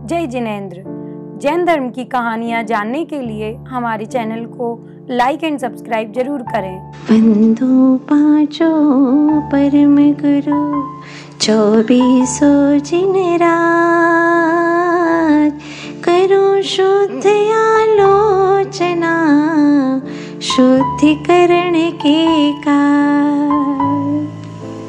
जय जिनेंद्र। जैन धर्म की कहानियाँ जानने के लिए हमारे चैनल को लाइक एंड सब्सक्राइब जरूर करें। बंधु पांचों परम गुरु 24 जिन राज, करो शुद्ध आलोचना शुद्धिकरण के काज।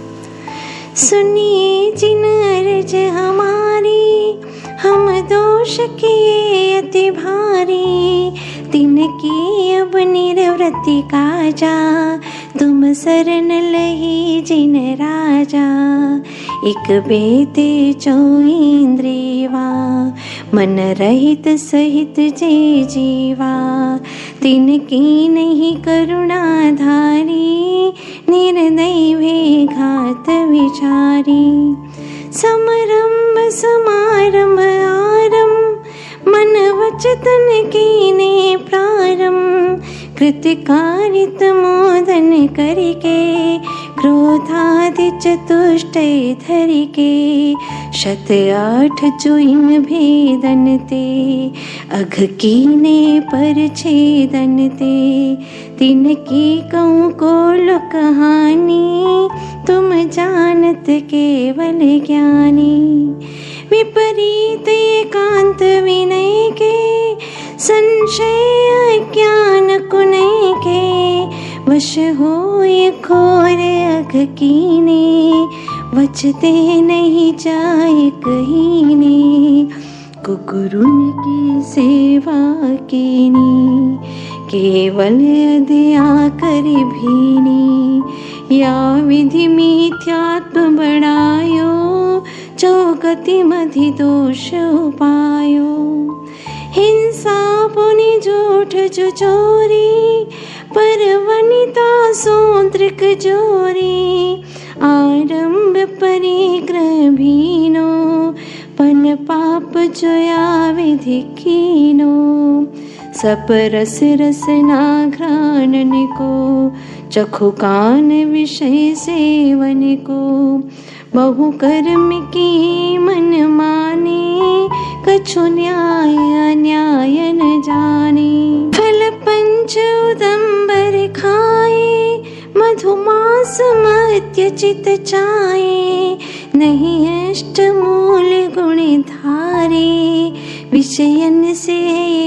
सुनिए जिन अर्ज हमारी, हम दोष किए अति भारी, तिनकी अब निवृत्ति काजा, तुम शरण लही जिन राजा। एक बेते चौ इंद्रियवा, मन रहित सहित जे जीवा, तिनकी नहीं करुणा धारी, निर्दयी वे घात विचारी। समरंभ समारंभ आरंभ, मन वचन कीने प्रारंभ, कृतकारित मोदन करके, क्रोधादि चतुष्टय धरिके। 108 जुइन भेदन ते, अघ कीने पर छेदन ते। तिनकी कहूँ कोल कहानी, तुम जानत केवल ज्ञानी। विपरीत एकांत विनय के, संशय अज्ञान कुनय के। वश होए घोर अघ कीने, वचते नहीं जाए कहीने। कुकुरुन की सेवा कीनी, केवल अदया कर भीनी। या विधि मिथ्यात्म बढ़ायो, चौगति मधि दोष उपायो। हिंसा पुनि झूठ जो चोरी, पर वनिता सोंद्रिक जोरी। आरंभ परिग्रह भीनो, पन पाप जोया विधि कीनो। सपरस रसना घ्राणन को, चखु कान विषय सेवन को। बहु कर्म की मन माने, कछु न्याय अन्याय न जाने। फल पंच उदंबर खाए, मधुमास मध्य चित चाहे। नहीं अष्ट मूल गुण धारे, विषयन से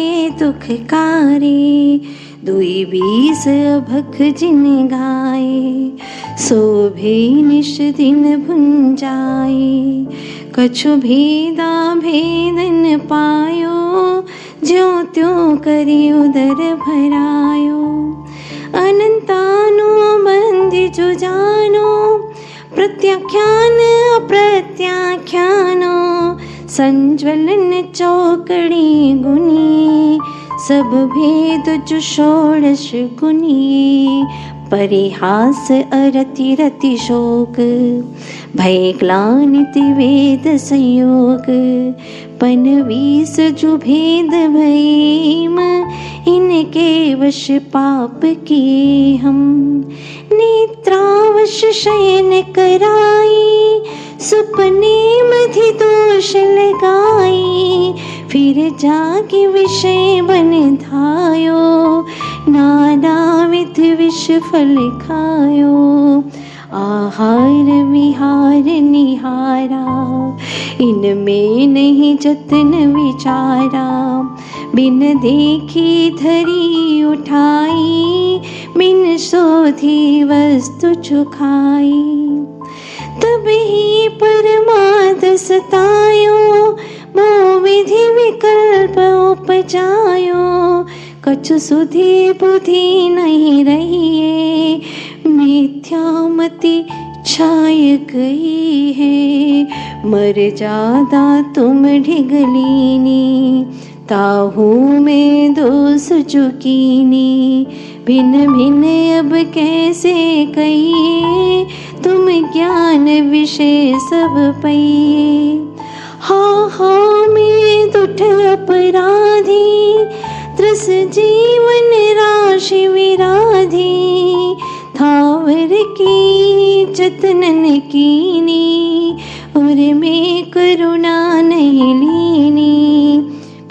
दुखकारी। 2-20 अभख जिन गाए, शोभे निश दिन भुंजाए। कछु भेदा भेदन पायो, ज्यों त्यों करी उदर भरायो। अनंतानु बंधि जो जानो, प्रत्याख्यान अप्रत्याख्यानो। संज्वलन चौकड़ी गुनी, सब भेद जो षोडश गुनी। परिहास अरति रति शोक, भय ग्लानिति वेद संयोग। 25 जो भेद भयेम, इनके वश पाप किए हम। नेत्रावश शयन कराई, सुपने मधि दोष लगाई। फिर जागे विषय बन धायो, नानाविध विष फल खायो। आहार विहार निहारा, इनमें नहीं जतन विचारा। बिन देखी धरी उठाई, बिन शोधी वस्तु चुखाई। तब ही परमाद सतायो, मोह विधि विकल्प उपजायो। कछु सुधि बुद्धि नहीं रहिए, मिथ्यामति छाय गई है। मर जादा तुम ढिगलीनी, ताहू में दोष चुकीनी। भिन्न भिन्न अब कैसे कहिए, तुम ज्ञान विषय सब पाइए। हाँ मैं दुष्ट अपराधी, त्रस जीवन राशि विराधी। थावर की जतनन कीनी, और में करुणा नहीं लीनी।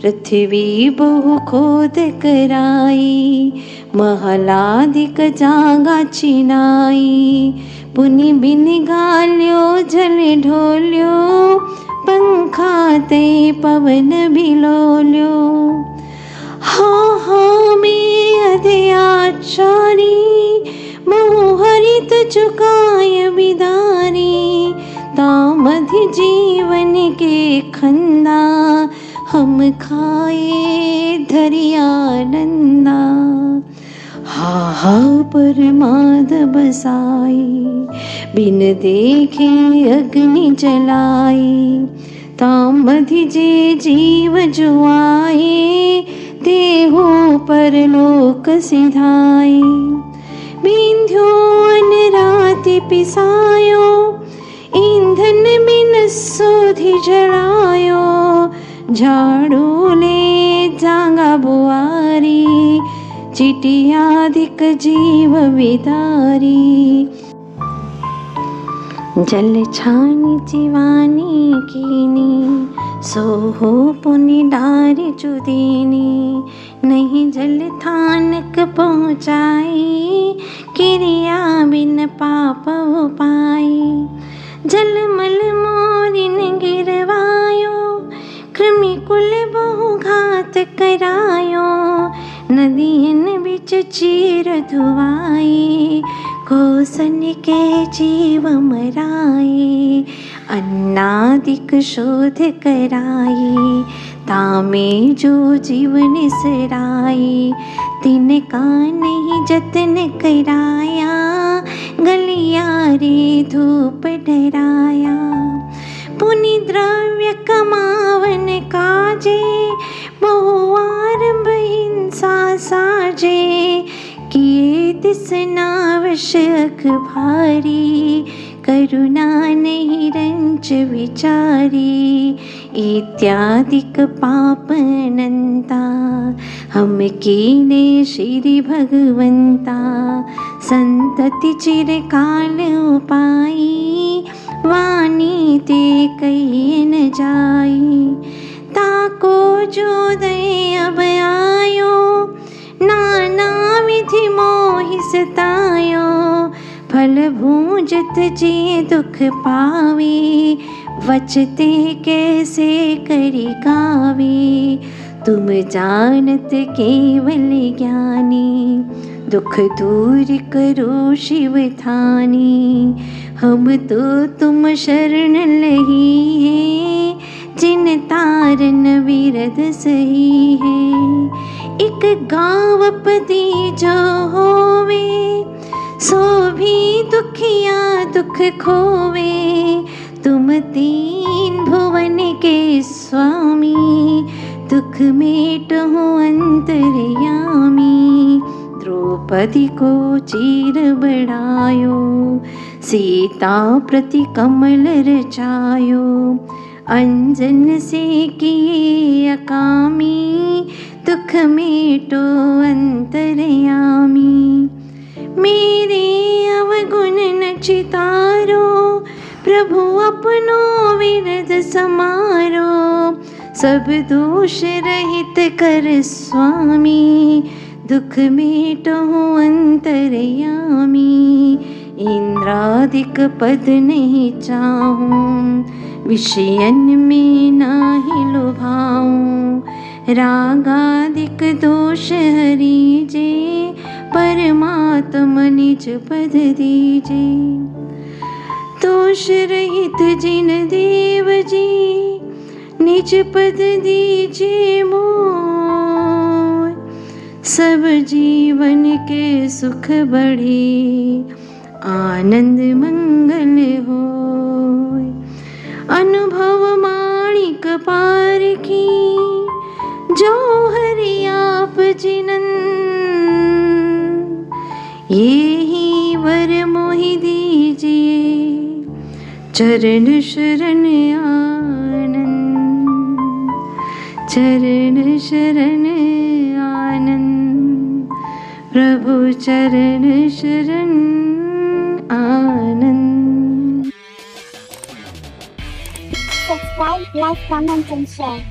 पृथ्वी बहु खोद कराई, महलादिक जागा चिनाई। पुनि बिन गाल्यो जल ढोल्यो, पंखा ते पवन बिलोल्यो। हाँ हाँ में अधयाचारी, मोहरित चुकाय बिदारी। तामधि जीवन के खंदा, हम खाए धरिया नंदा। हा हा परमाद बसाई, बिन देखे अग्नि जलाई। तामधि जे जीव जुआए, देहो परलोक सिधाई। बिंध्यो अन राति पिसायो, ईंधन बिन सोधि जलायो। झाड़ू ले जांगा बुआरी, चिटियादिक जीव विदारी। जल छानी जीवानी कीनी, सोहो पुनि डारी चुदीनी। नहीं जल थानक पहुँचाई, क्रिया बिन पाप पाई। जल मल मोरिन गिरवायो, कृमि कुल बहु घात करायो। नदियन बिच चीर धुआई, कौसन के जीव मराए। अन्नादिक शोध कराई, तामे जो जीव निसराई। तिनका नहीं जतन कराया, गलिया रे धूप डराया। पुनि द्रव्य कमावन काजे, बहु आरंभ हिंसा साजे। किए तिसनावश्यक भारी, करुणा नहीं रंच विचारी। इत्यादिक पाप अनंता, हम कीने श्री भगवंता। संतति चिरकाल उपाई, वाणी ते कही न जाई। ताको जो दय अब आयो, नाना विधि मोहि सतायो। फल भूंजत जे दुख पावे, वचते कैसे करी गावे। तुम जानत केवल ज्ञानी, दुख दूर करो शिव थानी। हम तो तुम शरण लही है, जिन तारन विरद सही है। एक गावपति जो होवे, सो भी दुखिया दुख खोवे। तुम तीन भुवन के स्वामी, दुख मेटहु अंतर्यामी। द्रौपदी को चीर बढ़ायो, सीता प्रति कमल रचायो। अंजन से किए अकामी, दुख मेटो अंतर्यामी। मेरे अवगुण न चितारो, प्रभु अपनो विरद समारो। सब दोष रहित कर स्वामी, दुख मेटो अंतर्यामी। इंद्रादिक पद नहीं चाहूं, विषयन में नाही लुभाऊं। रागादिक दोष हरीजे, परमात्म निज पद दीजे। दोष रहित जिन देव जी, निज पद दीजे मोर। सब जीवन के सुख बढ़े, आनंद मंगल होय। अनुभव माणिक पार की, जो हरि आप जिनन। ये ही वर मोहि दीजिए, चरण शरण आनंद। चरण शरण आनंद, प्रभु चरण शरण आनंद। Subscribe, like, comment and share.